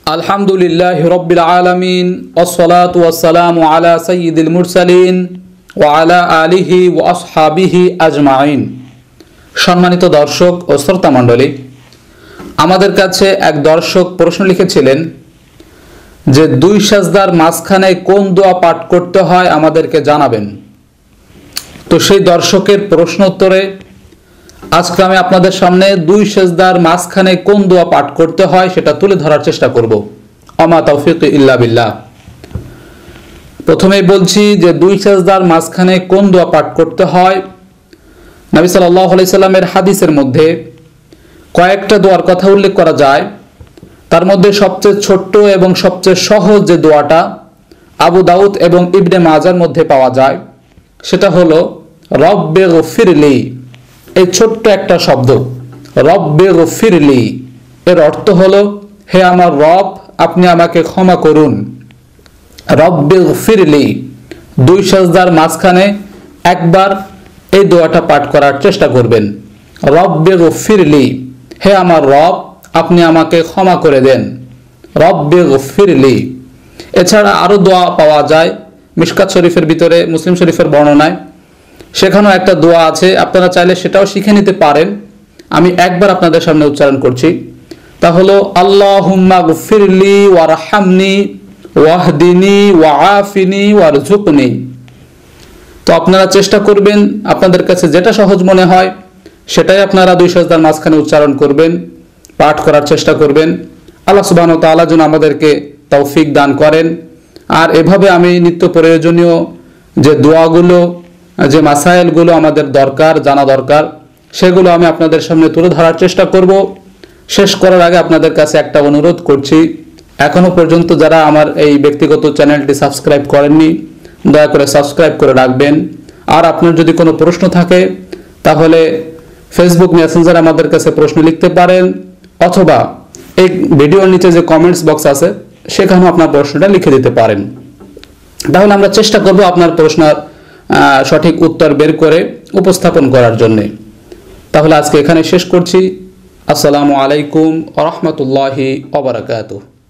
আলহামদুলিল্লাহি রাব্বিল আলামিন ওয়াসসালাতু ওয়াসসালামু আলা সাইয়্যিদিল মুরসালিন ওয়া আলা আলিহি ওয়া আসহাবিহি আজমাইন। সম্মানিত দর্শক ও শ্রোতা মণ্ডলী, আমাদের কাছে এক দর্শক প্রশ্ন লিখেছিলেন যে দুই সাজদার মাঝখানে কোন দোয়া পাঠ করতে হয় আমাদেরকে জানাবেন। তো সেই দর্শকের প্রশ্ন উত্তরে আজকে আমি আপনাদের সামনে দুই সেজদার মাঝখানে কোন দোয়া পাঠ করতে হয় সেটা তুলে ধরার চেষ্টা করব। আমা তাওফিক ইল্লা বিল্লাহ। প্রথমেই বলছি যে দুই সেজদার মাঝখানে কোন দোয়া পাঠ করতে হয়। নবী সাল্লাল্লাহু আলাইহি সাল্লামের হাদিসের মধ্যে কয়েকটা দোয়ার কথা উল্লেখ করা যায়। তার মধ্যে সবচেয়ে ছোট্ট এবং সবচেয়ে সহজ যে দোয়াটা আবু দাউদ এবং ইবনে মাজার মধ্যে পাওয়া যায় সেটা হলো রব্বে গফিরলি। এই ছোট্ট একটা শব্দ রব্বে গফিরলি, এর অর্থ হলো হে আমার রব, আপনি আমাকে ক্ষমা করুন। রব্বে গফিরলি, দুই সাজদার মাঝখানে একবার এই দোয়াটা পাঠ করার চেষ্টা করবেন। রব্বে গফিরলি, হে আমার রব, আপনি আমাকে ক্ষমা করে দেন। রব্বে গফিরলি। এছাড়া আরও দোয়া পাওয়া যায় মিশকাত শরীফের ভিতরে, মুসলিম শরীফের বর্ণনায় সেখানেও একটা দোয়া আছে, আপনারা চাইলে সেটাও শিখে নিতে পারেন। আমি একবার আপনাদের সামনে উচ্চারণ করছি, তা হলো আল্লাহুম্মা গফিরলি ওয়ারহামনি ওয়াহদিনি ওয়াআফিনি ওয়ারযুকনি। তো আপনারা চেষ্টা করবেন আপনাদের কাছে যেটা সহজ মনে হয় সেটাই আপনারা দুই সাজদার মাঝখানে উচ্চারণ করবেন, পাঠ করার চেষ্টা করবেন। আল্লাহ সুবহানাহু ওয়া তাআলা যেন আমাদেরকে তৌফিক দান করেন। আর এভাবে আমি নিত্য প্রয়োজনীয় যে দোয়াগুলো, যে মাসাইলগুলো আমাদের দরকার, জানা দরকার, সেগুলো আমি আপনাদের সামনে তুলে ধরার চেষ্টা করব। শেষ করার আগে আপনাদের কাছে একটা অনুরোধ করছি, এখনো পর্যন্ত যারা আমার এই ব্যক্তিগত চ্যানেলটি সাবস্ক্রাইব করেননি দয়া করে সাবস্ক্রাইব করে রাখবেন। আর আপনার যদি কোনো প্রশ্ন থাকে তাহলে ফেসবুক মেসেঞ্জারে আমাদের কাছে প্রশ্ন লিখতে পারেন, অথবা এই ভিডিওর নিচে যে কমেন্টস বক্স আছে সেখানেও আপনার প্রশ্নটা লিখে দিতে পারেন। তাহলে আমরা চেষ্টা করব আপনার প্রশ্নের সঠিক উত্তর বের করে উপস্থাপন করার জন্য। তাহলে আজকে এখানে শেষ করছি। আসসালামু আলাইকুম ওয়া রাহমাতুল্লাহি ওয়া বারাকাতুহু।